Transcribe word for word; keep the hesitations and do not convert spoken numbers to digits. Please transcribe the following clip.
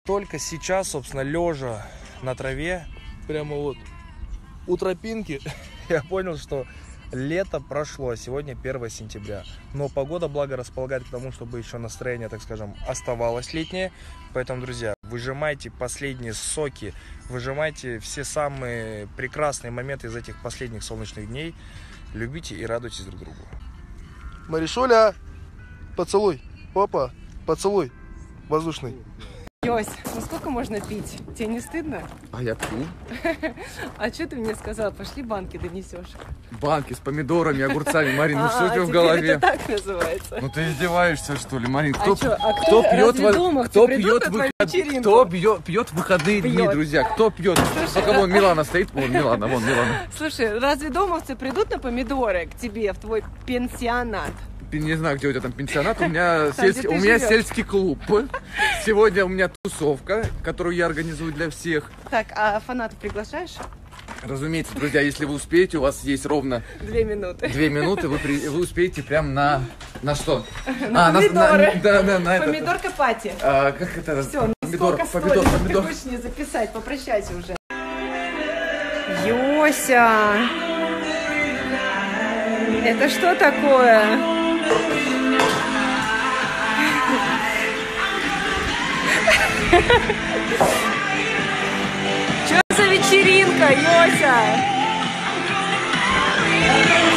только сейчас, собственно, лежа на траве, прямо вот у тропинки, я понял, что лето прошло, сегодня первое сентября. Но погода, благо, располагает к тому, чтобы еще настроение, так скажем, оставалось летнее. Поэтому, друзья, выжимайте последние соки, выжимайте все самые прекрасные моменты из этих последних солнечных дней. Любите и радуйтесь друг другу. Маришуля, поцелуй. Опа, поцелуй воздушный. Йось, ну сколько можно пить? Тебе не стыдно? А я пью. А что ты мне сказала? Пошли банки донесешь. Банки с помидорами, огурцами. Марин, ну А, что у тебя а в голове? это так называется. Ну ты издеваешься, что ли, Марин? Кто, А чё, а кто- кто пьет, разве дома кто придут пьет, на твою выход- вечеринку? кто пьет, пьет выходные дни, Пьет. друзья? Кто пьет? Пока вон Милана стоит, вон Милана, вон Милана. Слушай, разве домовцы придут на помидоры к тебе в твой пенсионат? Не знаю, где у тебя там пенсионат, у меня, Там, сельский, где ты у меня живёшь. сельский клуб. Сегодня у меня тусовка, которую я организую для всех. Так, а фанатов приглашаешь? Разумеется, друзья, если вы успеете, у вас есть ровно Две минуты. две минуты, вы, при- вы успеете прям на... На что? На помидоры. да, да, на это. Помидорка пати. А, как это? Все, ну помидор, сколько помидор, стоит? помидор. Ты хочешь не записать? Попрощайся уже. Йося! Это что такое? Что за вечеринка, Йося?